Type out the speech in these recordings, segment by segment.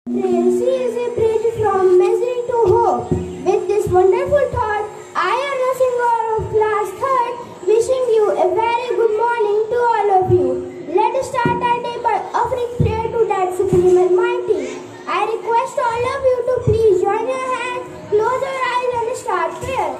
Tracy is a bridge from misery to hope. With this wonderful thought, I am nursing of class 3rd, wishing you a very good morning to all of you. Let us start our day by offering prayer to that Supreme Almighty. I request all of you to please join your hands, close your eyes and start prayer.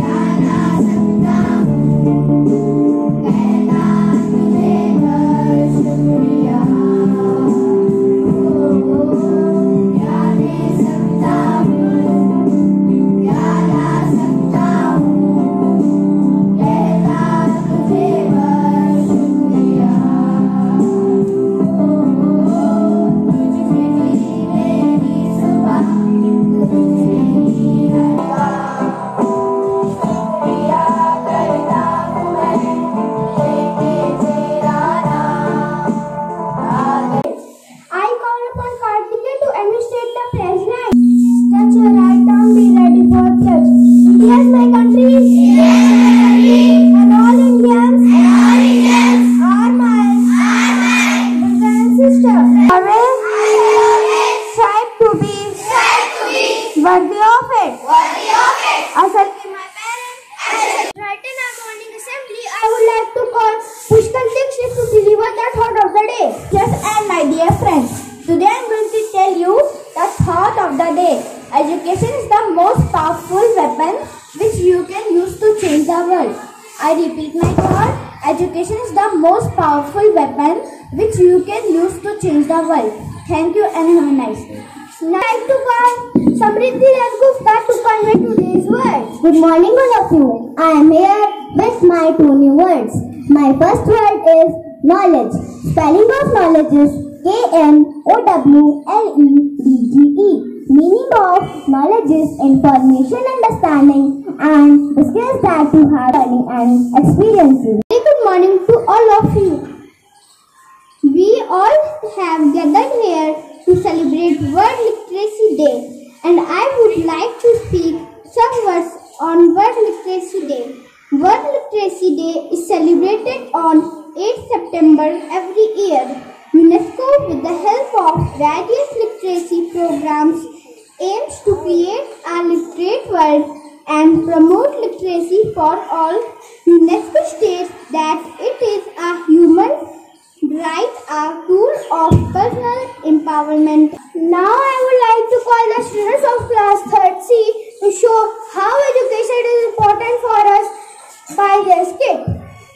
Worthy of it. As my parents. Right in our morning assembly, I would like to call Pushkar Dixit to deliver the thought of the day. Yes, and my dear friends, today I am going to tell you the thought of the day. Education is the most powerful weapon which you can use to change the world. I repeat my thought. Education is the most powerful weapon which you can use to change the world. Thank you and have a nice day. Now I like to call Samriddhi Rajgupta to convey today's words. Good morning all of you. I am here with my 2 new words. My first word is knowledge. Spelling of knowledge is Knowledge. Meaning of knowledge is information, understanding and the skills that you have learning and experiences. Very good morning to all of you. We all have gathered here to celebrate World Literacy Day, and I would like to speak some words on World Literacy Day. World Literacy Day is celebrated on 8th September every year. UNESCO, with the help of various literacy programs, aims to create a literate world and promote literacy for all. UNESCO states that it is a human right, a tool of personal empowerment. Now I would like to call the students of class 3rd C to show how education is important for us by their skit.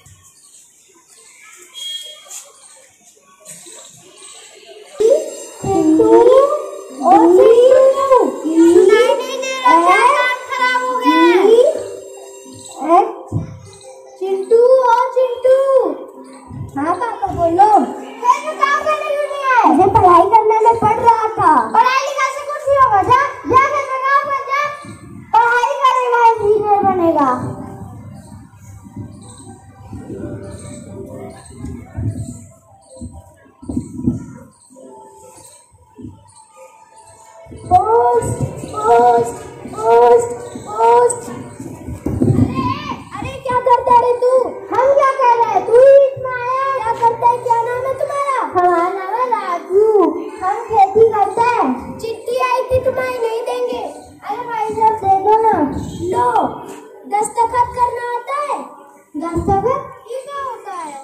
Chintu और चिंटू, हाँ पापा बोलो। मैं काम करने क्यों नहीं आए? मुझे पढ़ाई करने में पढ़ रहा था। पढ़ाई लिखाई से कुछ नहीं होगा, जा जा कर काम कर जा। पढ़ाई करेगा इंजीनियर बनेगा। Post post post post. अरे क्या करता रे तू? हम क्या कर रहे हैं? तू ही इतना आया, क्या करता है? क्या नाम है तुम्हारा? हमारा नाम है राजू। हम खेती करते हैं। चिट्ठी आई थी, तुम्हारी नहीं देंगे। अरे भाई साहब दे दो ना। लो, दस्तखत करना आता है? दस्तखत ये क्या होता है?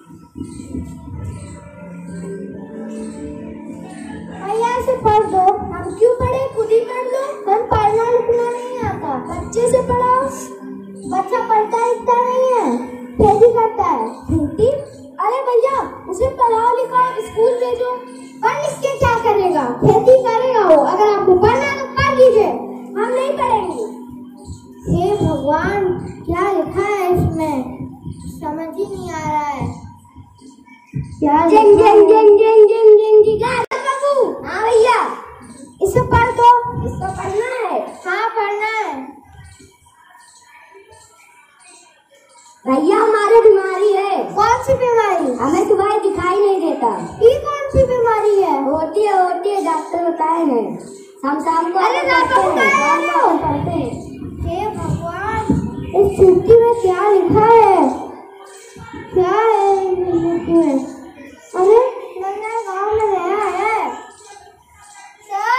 भैया से पढ़ दो। हम क्यों पढ़े? खुद ही पढ़ लो। हम पढ़ना लिखना नहीं आता। बच्चे से पढ़ाओ। बच्चा पढ़ता लिखता नहीं है, खेती करता है। खेती? अरे भैया उसे पढ़ाओ लिखाओ, स्कूल भेजो। पढ़ लिख के क्या करेगा? खेती करेगा वो। अगर आपको पढ़ना तो पढ़ लीजिए, हम नहीं पढ़ेंगे। हे भगवान, क्या लिखा है इसमें? समझ ही नहीं आ रहा है। क्या जंग जंग जंग जंग जंग जंग बाबू। हाँ भैया, इसे पढ़ दो। इसको पढ़ना है? हाँ पढ़ना है। भैया हमारे बीमारी है। कौन सी बीमारी? हमें सुबह दिखाई नहीं देता। ये कौन सी बीमारी है? होती है डॉक्टर बताए हैं। हम शाम को पढ़ते हैं। हे भगवान, इस चिट्ठी में क्या लिखा है? क्या है चिट्ठी में? अरे गाँव में नया है। सर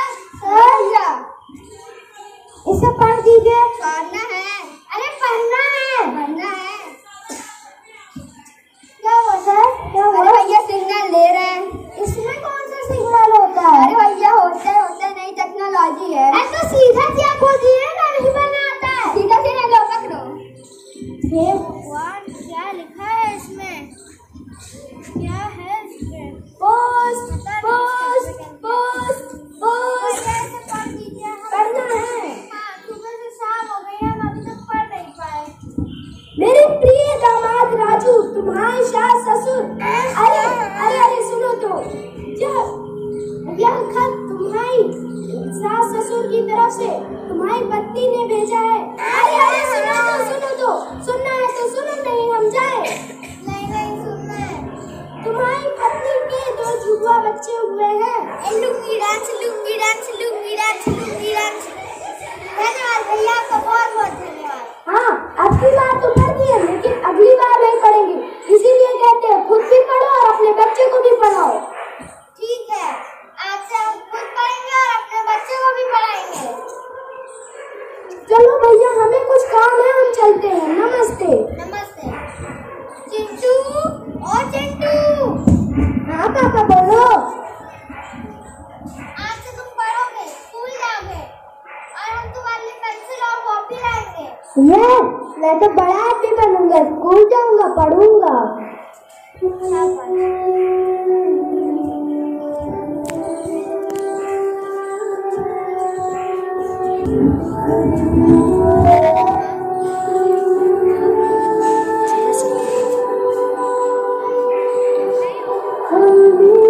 ओर से तुम्हारी पत्नी ने भेजा है। अरे सुनो तो सुनना है तो सुनो, नहीं हम जाए। नहीं सुनना है। तुम्हारी पत्नी के 2 जुड़वा बच्चे हुए हैं। Lungi dance lungi dance lungi dance lungi dance. धन्यवाद भैया, आपका बहुत बहुत धन्यवाद। हाँ, अब की बार तो पढ़ दी है, लेकिन अगली बार नहीं पढ़ेंगे, इसीलिए कहते हैं खुद भी पढ़ो और अपने बच्चे को भी पढ़ाओ। ठीक है, आज से हम खुद पढ़ेंगे और अपने बच्चे को भी पढ़ाएंगे। चलो भैया, हमें कुछ काम है, हम चलते हैं। नमस्ते। नमस्ते। चिंटू, ओ चिंटू। हाँ पापा, बोलो। आज से तुम पढ़ोगे, स्कूल जाओगे और हम तुम्हारे लिए पेंसिल और कॉपी लाएंगे। ये मैं तो बड़ा आदमी बनूंगा, स्कूल जाऊंगा, पढ़ूंगा। हम